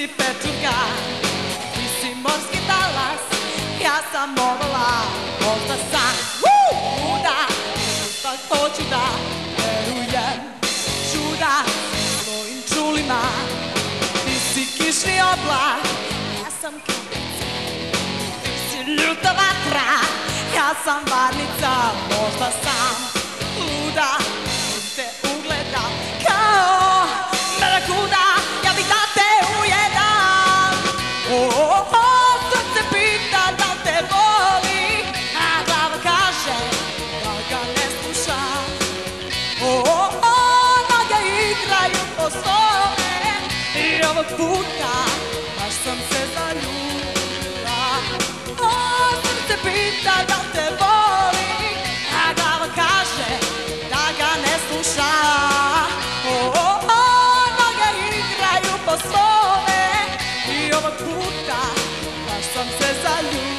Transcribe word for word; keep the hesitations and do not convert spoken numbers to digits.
si pečurka, ti si morski talas, ja sam mogla, možda sam luda, pa hoću da verujem čuda svojim čulima. Ti si kišni oblak, ja sam kapica, ti si ljuta vatra, ja sam varnica, možda sam luda, te ugledam kao merakuda, ja bih da te ujedam. O, o, srce pita da te voli, a glava kaže da ga ne sluša. O, o, noge igraju po svome i ovog puta baš sam se zaljubila. O, srce pita da te voli, a glava kaže da ga ne sluša. O, o, o, noge igraju po svome i ovog puta baš sam se zaljubila.